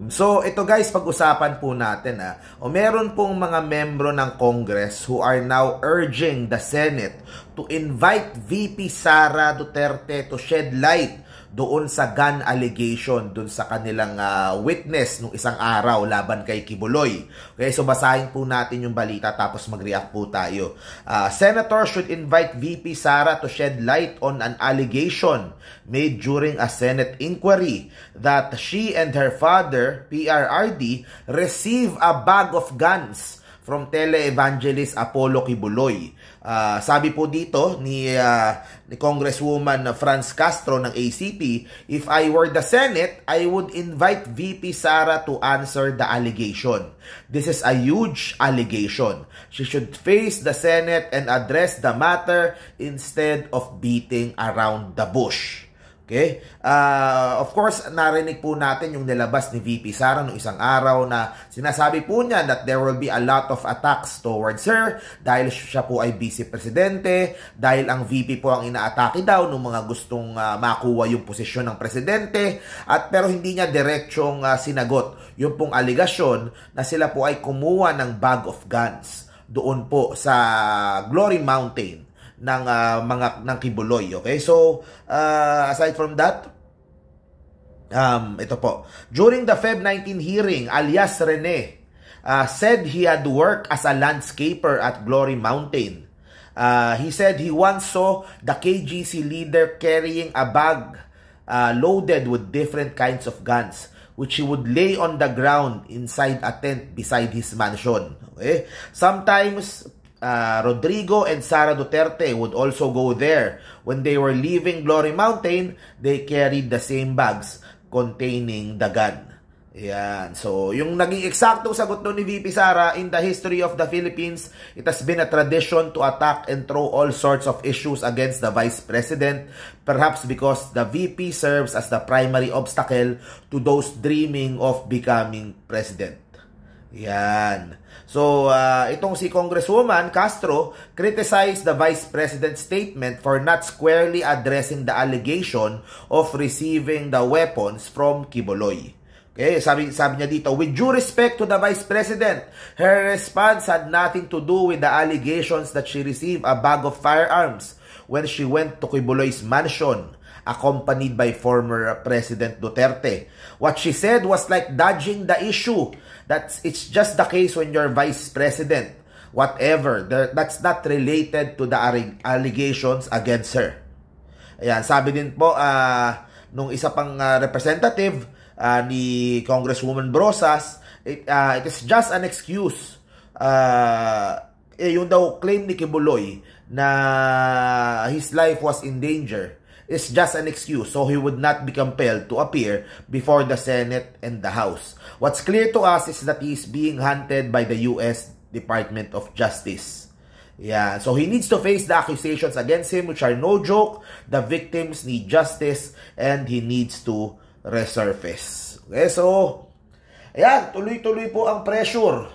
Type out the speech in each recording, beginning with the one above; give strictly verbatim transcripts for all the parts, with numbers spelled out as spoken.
So, ito guys, pag-usapan po natin ha. O meron pong mga membro ng Congress who are now urging the Senate to invite V P Sara Duterte to shed light doon sa gun allegation, doon sa kanilang uh, witness nung isang araw laban kay Kibuloy. Okay, so basahin po natin yung balita tapos mag-react po tayo. Uh, Senator should invite V P Sara to shed light on an allegation made during a Senate inquiry that she and her father, P R R D, receive a bag of guns from televangelist Apollo Kibuloy. Uh, sabi po dito ni, uh, ni Congresswoman Franz Castro ng A C P, if I were the Senate, I would invite V P Sara to answer the allegation. This is a huge allegation. She should face the Senate and address the matter instead of beating around the bush. Okay? Uh, of course, narinig po natin yung nilabas ni V P Sara noong isang araw na sinasabi po niya that there will be a lot of attacks towards her dahil siya po ay vice presidente, dahil ang V P po ang inaatake daw ng mga gustong uh, makuha yung posisyon ng presidente, at pero hindi niya direksyong uh, sinagot yung pong aligasyon na sila po ay kumuha ng bag of guns doon po sa Glory Mountain ng uh, mga ng Kibuloy. Okay, so uh, aside from that, um ito po, during the February nineteenth hearing, alias Rene uh, said he had worked as a landscaper at Glory Mountain. Uh, he said he once saw the K G C leader carrying a bag uh, loaded with different kinds of guns, which he would lay on the ground inside a tent beside his mansion. Okay, sometimes Uh, Rodrigo and Sara Duterte would also go there. When they were leaving Glory Mountain, they carried the same bags containing the gun. Yan. So, yung naging eksaktong sagot doon ni V P Sara, in the history of the Philippines, it has been a tradition to attack and throw all sorts of issues against the Vice President, perhaps because the V P serves as the primary obstacle to those dreaming of becoming President. Yan. So, uh, itong si Congresswoman Castro criticized the Vice President's statement for not squarely addressing the allegation of receiving the weapons from Kibuloy. Okay, sabi, sabi niya dito, with due respect to the Vice President, her response had nothing to do with the allegations that she received a bag of firearms when she went to Kibuloy's mansion, accompanied by former President Duterte. What she said was like dodging the issue. That's it's just the case when you're Vice President. Whatever, that's not related to the allegations against her. Ayan, sabi din po uh, nung isa pang uh, representative uh, ni Congresswoman Brosas, it, uh, it is just an excuse. Uh, eh, yung daw claim ni Kibuloy na his life was in danger. Is just an excuse, so he would not be compelled to appear before the Senate and the House. What's clear to us is that he is being hunted by the U S Department of Justice. Yeah, so he needs to face the accusations against him, which are no joke. The victims need justice, and he needs to resurface. Okay, so, ayan, tuloy-tuloy po ang pressure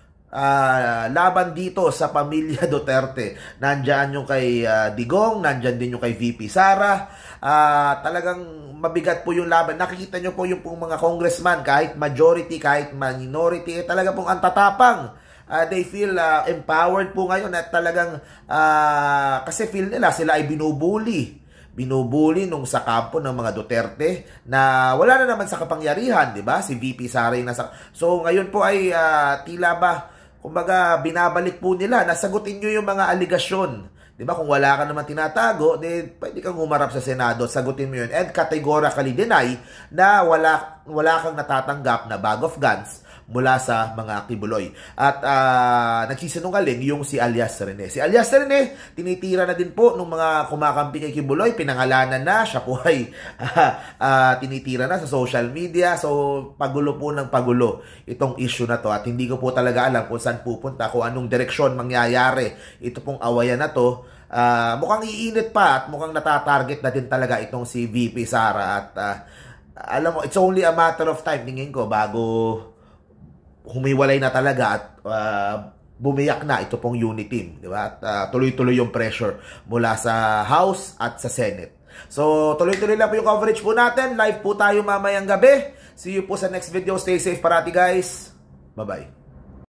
Uh, laban dito sa pamilya Duterte. Nandyan yung kay uh, Digong, nandyan din yung kay V P Sara. Uh, talagang mabigat po yung laban. Nakikita nyo po yung pong mga congressman, kahit majority, kahit minority, eh, talaga pong antatapang. Uh, they feel uh, empowered po ngayon at talagang uh, kasi feel nila sila ay binubuli. Binubuli nung sa kampo ng mga Duterte na wala na naman sa kapangyarihan, di ba? Si V P Sara yung nasa... So ngayon po ay uh, tila ba kumbaga, binabalik po nila, nasagutin nyo yung mga aligasyon. Diba? Kung wala ka naman tinatago, then pwede kang humarap sa Senado, sagutin mo yun. And categorically deny na wala, wala kang natatanggap na bag of guns mula sa mga Kibuloy. At uh, nagsisinungaling yung si alias Rene. Si alias Rene, tinitira na din po ng mga kumakampi kay Kibuloy, pinangalanan na, siya po ay uh, uh, tinitira na sa social media. So, pagulo po ng pagulo itong issue na to. At hindi ko po talaga alam kung saan pupunta, kung anong direksyon mangyayari ito pong awayan na to. Uh, mukhang iinit pa at mukhang natatarget na din talaga itong si V P Sara. At uh, alam mo, it's only a matter of time, tingin ko, bago humiwalay na talaga at uh, bumiyak na ito pong unit team, di ba? At uh, tuloy-tuloy yung pressure mula sa House at sa Senate. So, tuloy-tuloy lang po yung coverage po natin. Live po tayo mamayang gabi. See you po sa next video. Stay safe parati guys. Bye-bye.